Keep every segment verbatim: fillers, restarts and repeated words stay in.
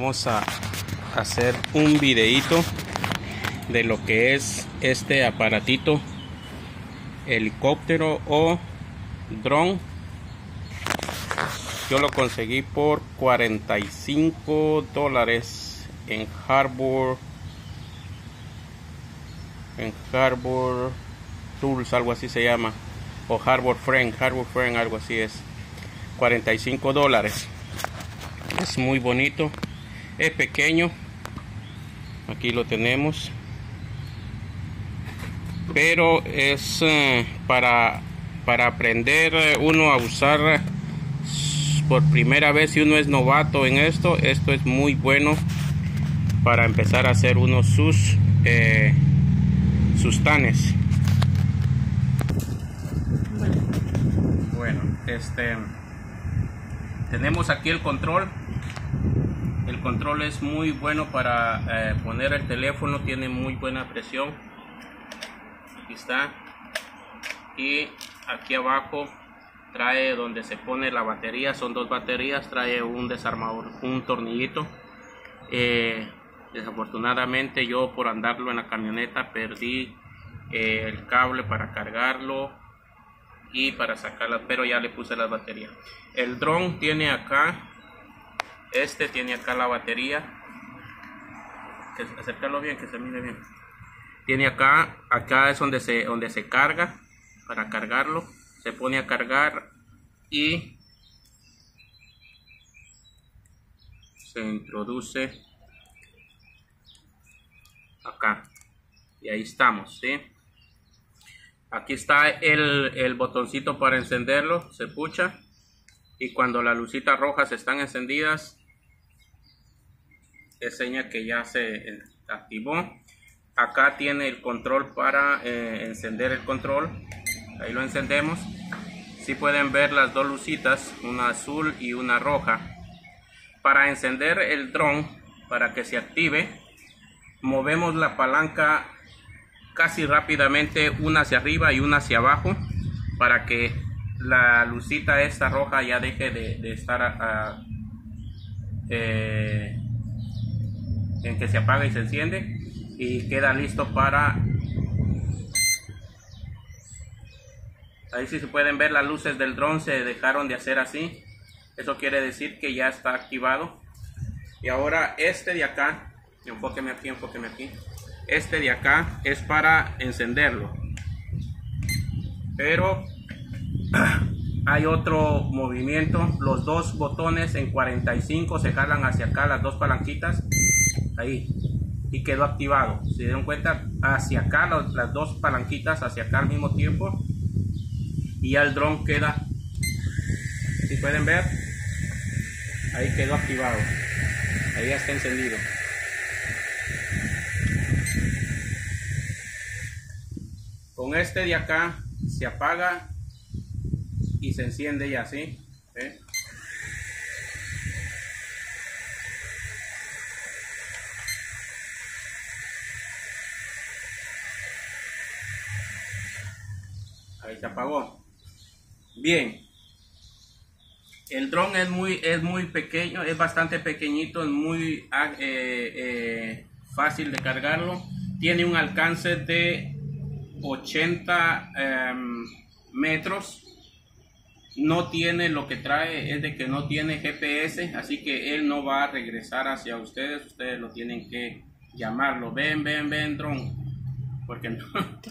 Vamos a hacer un videíto de lo que es este aparatito, helicóptero o dron. Yo lo conseguí por cuarenta y cinco dólares en Harbor en Harbor Tools, algo así se llama, o Harbor Friend, Harbor Friend, algo así es. Cuarenta y cinco dólares. Es muy bonito, es pequeño. Aquí lo tenemos, pero es eh, para para aprender uno a usar por primera vez. Si uno es novato en esto, esto es muy bueno para empezar a hacer uno sus eh, sus tanes. Bueno, este tenemos aquí el control. El control es muy bueno para eh, poner el teléfono, tiene muy buena presión. Aquí está. Y aquí abajo trae donde se pone la batería, son dos baterías, trae un desarmador, un tornillito. Eh, desafortunadamente yo por andarlo en la camioneta perdí eh, el cable para cargarlo y para sacarla, pero ya le puse las baterías. El dron tiene acá, este tiene acá la batería, que, acercarlo bien, que se mire bien. Tiene acá, acá es donde se, donde se carga, para cargarlo, se pone a cargar y se introduce acá y ahí estamos, ¿sí? Aquí está el, el botoncito para encenderlo, se pucha y cuando las lucitas rojas están encendidas es señal que ya se activó. Acá tiene el control para eh, encender el control, ahí lo encendemos. Si pueden ver las dos lucitas, una azul y una roja. Para encender el dron, para que se active, movemos la palanca casi rápidamente, una hacia arriba y una hacia abajo, para que la lucita esta roja ya deje de, de estar a, a, eh, en que se apaga y se enciende y queda listo para... Ahí sí se pueden ver las luces del dron, se dejaron de hacer así, eso quiere decir que ya está activado. Y ahora este de acá, enfóqueme aquí, enfóqueme aquí, este de acá es para encenderlo, pero hay otro movimiento. Los dos botones en cuarenta y cinco se jalan hacia acá, las dos palanquitas, ahí, y quedó activado. Si se dieron cuenta, hacia acá, los, las dos palanquitas hacia acá al mismo tiempo, y ya el dron queda, si pueden ver, ahí quedó activado, ahí ya está encendido. Con este de acá se apaga y se enciende ya así, ¿eh? Ahí se apagó. Bien, el dron es muy es muy pequeño, es bastante pequeñito, es muy eh, eh, fácil de cargarlo. Tiene un alcance de ochenta eh, metros. No tiene, lo que trae es de que no tiene G P S, así que él no va a regresar hacia ustedes, ustedes lo tienen que llamarlo. Ven, ven, ven, dron, porque no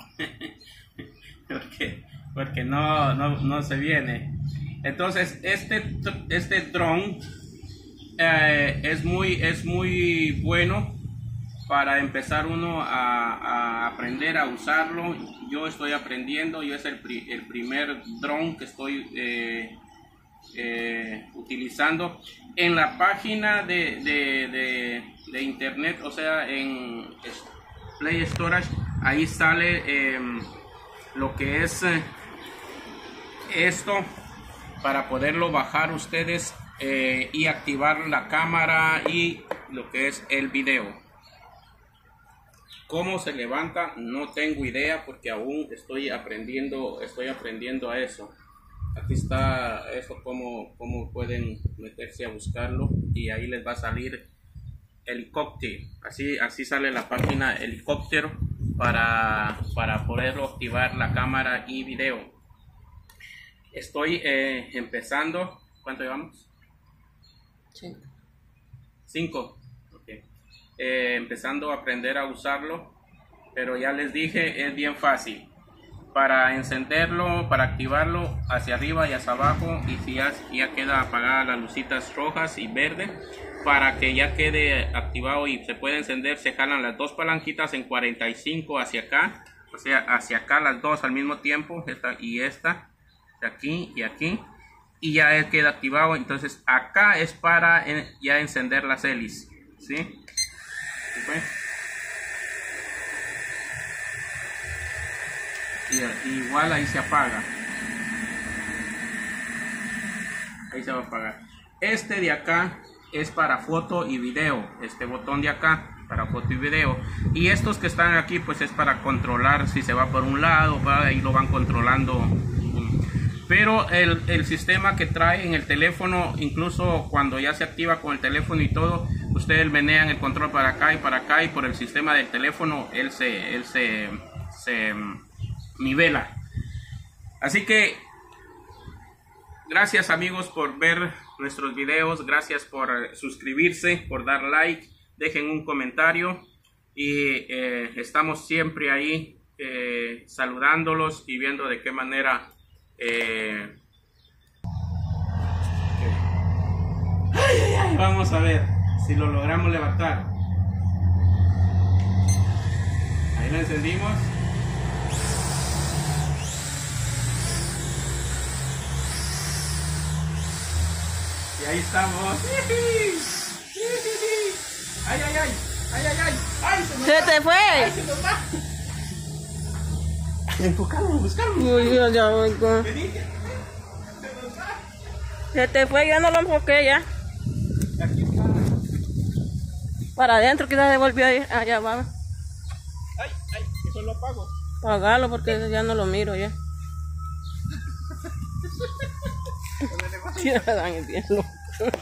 porque, porque no, no, no se viene. Entonces este este dron eh, es muy es muy bueno para empezar uno a, a aprender a usarlo. Yo estoy aprendiendo, yo es el, pri, el primer dron que estoy eh, eh, utilizando. En la página de, de, de, de internet, o sea en Play Storage, ahí sale eh, lo que es eh, esto, para poderlo bajar ustedes eh, y activar la cámara y lo que es el video. ¿Cómo se levanta? No tengo idea porque aún estoy aprendiendo, estoy aprendiendo a eso. Aquí está eso, cómo, cómo pueden meterse a buscarlo y ahí les va a salir helicóptero. Así, así sale la página helicóptero para, para poderlo activar la cámara y video. Estoy eh, empezando. ¿Cuánto llevamos? Cinco. Cinco. Okay. Eh, empezando a aprender a usarlo, pero ya les dije, es bien fácil. Para encenderlo, para activarlo, hacia arriba y hacia abajo, y si ya, ya queda apagada las lucitas rojas y verde, para que ya quede activado y se puede encender, se jalan las dos palanquitas en cuarenta y cinco hacia acá, o sea, hacia acá las dos al mismo tiempo, esta y esta, de aquí y aquí, y ya él queda activado. Entonces acá es para en, ya encender las hélices, ¿sí? ¿Sí? Y, igual ahí se apaga, ahí se va a apagar. Este de acá es para foto y video, este botón de acá para foto y video, y estos que están aquí pues es para controlar si se va por un lado, ¿va? Ahí lo van controlando. Pero el, el sistema que trae en el teléfono, incluso cuando ya se activa con el teléfono y todo, ustedes menean el control para acá y para acá, y por el sistema del teléfono él se, él se, se nivela. Así que gracias amigos por ver nuestros videos, gracias por suscribirse, por dar like, dejen un comentario, y eh, estamos siempre ahí eh, saludándolos y viendo de qué manera eh... ay, ay, ay. Vamos a ver si lo logramos levantar. Ahí lo encendimos. Y ahí estamos. Ay, ay, ay. Ay, ay, ay. Ay, se, ¿Se te fue? Ay, se nos va. Enfocarlo, buscarlo. Uy, ya, ya voy con... Me dije. Se nos va. Se te fue, ya no lo enfoqué ya. Aquí está. Para adentro quizás se volvió a ir. Allá va. Ay, ay, eso lo apago. Apagalo porque ya no lo miro ya. Ya dan el bien loco.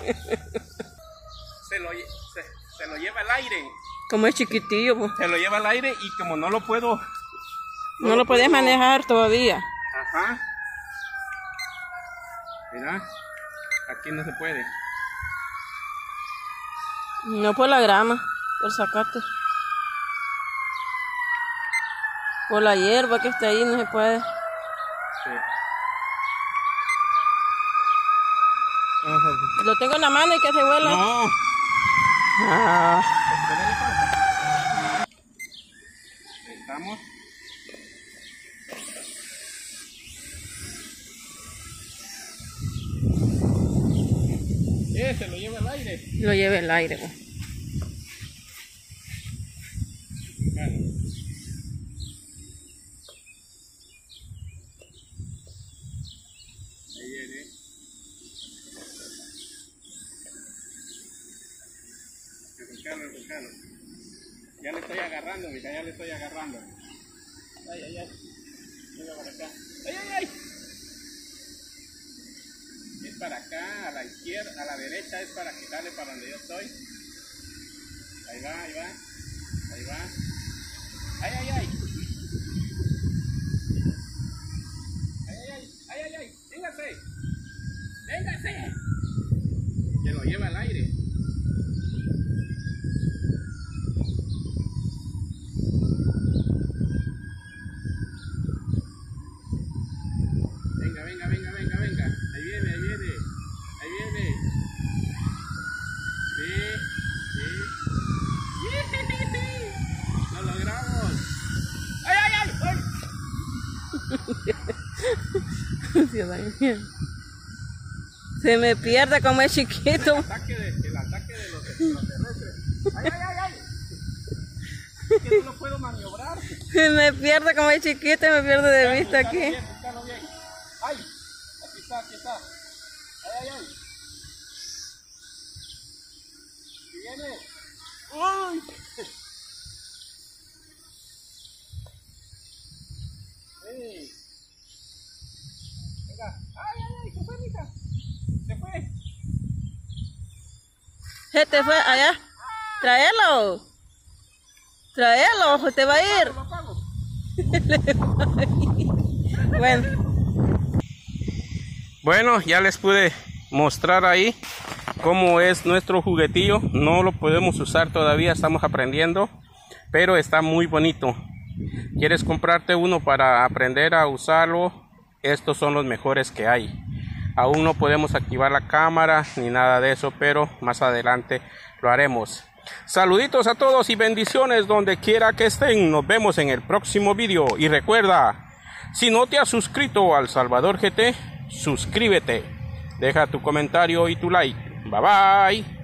Se lo, se, se lo lleva al aire. Como es chiquitillo, pues. Se lo lleva al aire y como no lo puedo... No, no lo puedes manejar todavía. Ajá. Mira, aquí no se puede. No por la grama, por sacarte. Por la hierba que está ahí no se puede. Sí. Lo tengo en la mano y que se vuela. No. Ah. Ahí estamos. Eh, se lo lleva al aire. Lo lleve el aire, pues. Bueno. Ahí viene. Enfocalo, enfocalo. Ya le estoy agarrando, mija, ya le estoy agarrando. Ay, ay, ay. Venga para acá. Ay, ay, ay. Es para acá, a la izquierda, a la derecha es para quitarle para donde yo estoy. Ahí va, ahí va. Ahí va. Ay, ay, ay. Ay, ay, ay. Ay, ay, ay. Véngase. Véngase. Que lo lleva al aire. Venga, venga, venga, venga, venga. Ahí viene, ahí viene. Ahí viene. Sí, sí. ¡Lo logramos! ¡Ay, ay, ay! ¡Ay! Se me pierde como es chiquito. El ataque de, el ataque de los extraterrestres. ¡Ay, ay, ay, ay! Es que no lo puedo maniobrar. Se me pierde como es chiquito y me pierde de vista aquí. Bien, búscalo bien. ¡Ay! Aquí está, aquí está. ¡Ay, ay, ay! ¿Y viene? ¡Uy! ¡Ey! Venga. ¡Ay, ay, ay! ¿Qué fue, mija? ¿Se fue? Se te fue allá. Tráelo. Tráelo, te va a ir. Bueno. Bueno, ya les pude mostrar ahí cómo es nuestro juguetillo. No lo podemos usar todavía, estamos aprendiendo, pero está muy bonito. ¿Quieres comprarte uno para aprender a usarlo? Estos son los mejores que hay. Aún no podemos activar la cámara ni nada de eso, pero más adelante lo haremos. Saluditos a todos y bendiciones donde quiera que estén. Nos vemos en el próximo video. Y recuerda, si no te has suscrito al Salvador G T, suscríbete. Deja tu comentario y tu like. Bye bye.